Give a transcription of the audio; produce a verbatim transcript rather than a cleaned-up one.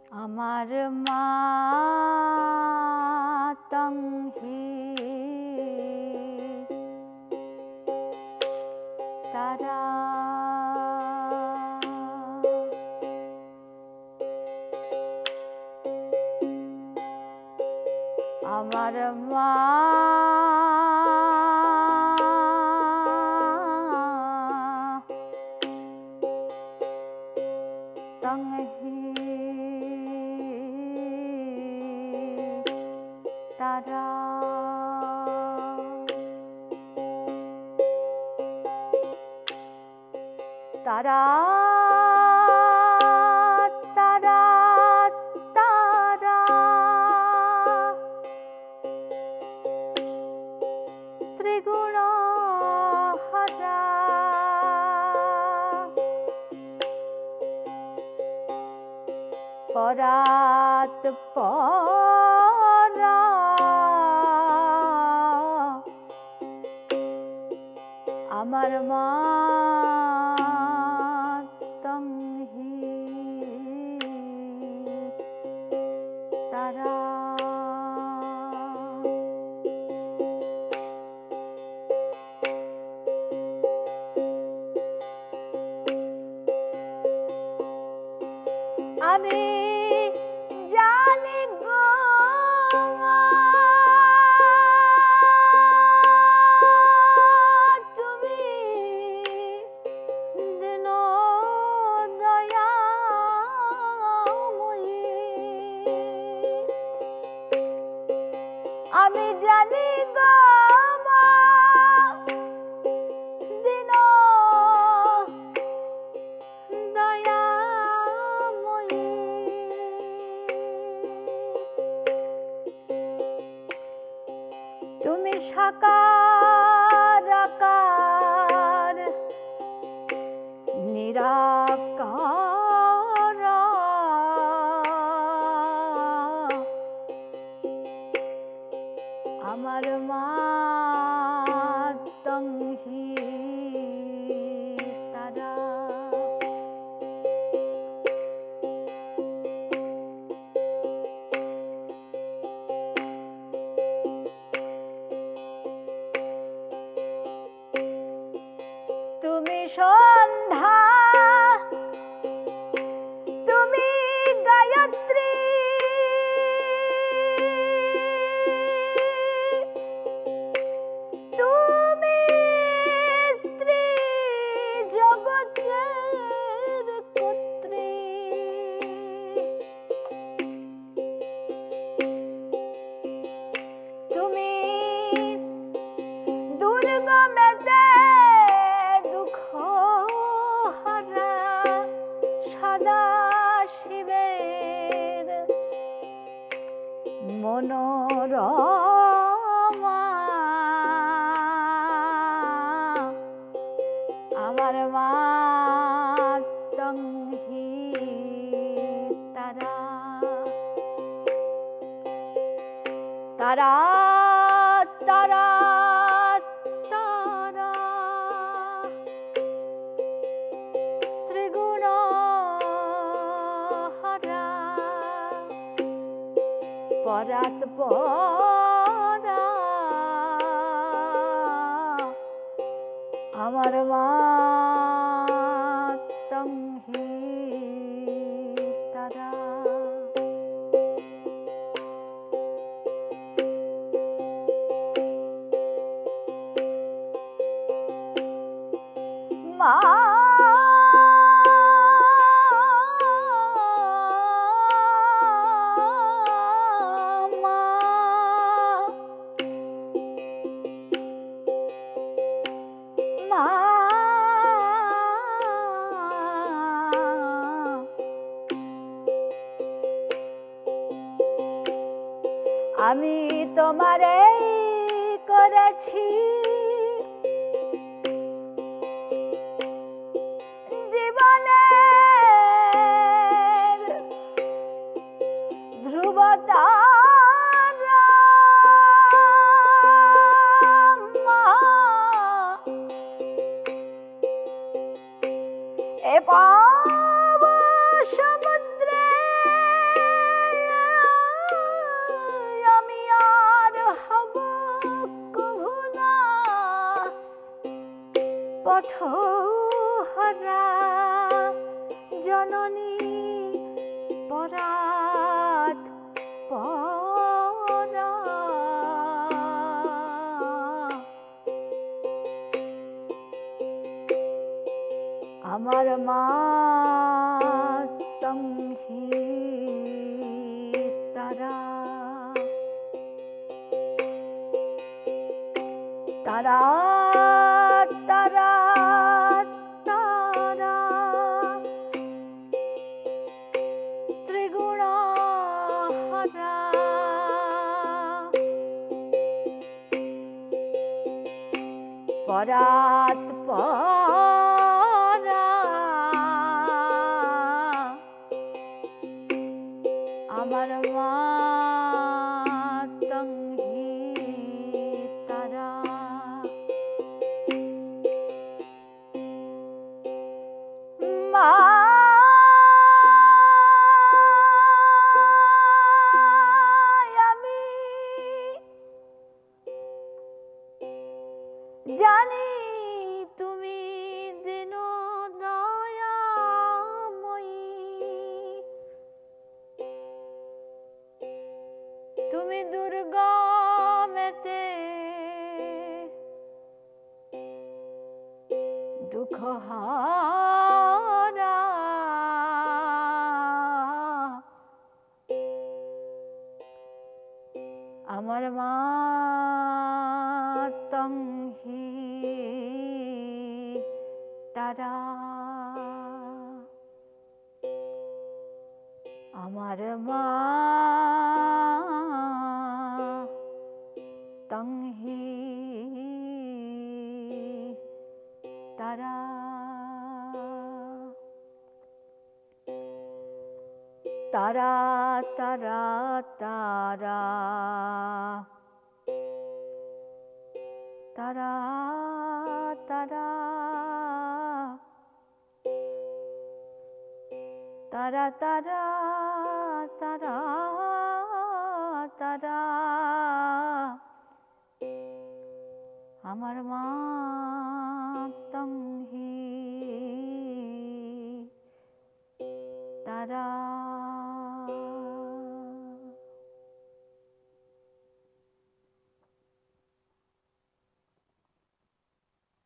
আমার মাতং হি তারা আমার মা তং হি তারা তারা তারা তারা ত্রিগুণ হরা পরাৎ পরা আমার মা তং হি তারা আমি জানি গো মা তুমি দিন দয়াময়ী আমি জানি গো মা দিন দয়াময়ী তুমি সাকার আকার নিরাকার আমার মা তং হি তারা তুমি সন্ধ্যা তুমি গায়ত্রী তুমি ত্রিজগতের কর্ত্রী তুমি দুর্গমেতে সদা শিবের মনোরমা আমার মা তং হি তারা তারা তারা তারা ত্রিগুণ হরা পরাৎ পরা আমার মা তং হি তারা মা আমি তোমারে করেছি জীবনের ধ্রুবতারা মা এ পাব সমুদ্রে পথহারা জননী পরাত পরা আমার মা তংহি তারা তারা তারা তারা ত্রিগুণ হারা পরাত পরা আমার মা তংহি তারা মা আমি জানি তুমি দিন দয়াময়ী তুমি দুর্গমেতে দুঃখ হারা আমার মা তংহি তারা আমার মা তংহি তারা তারা তারা তারা তারা তারা তারা তারা তারা তারা আমার মা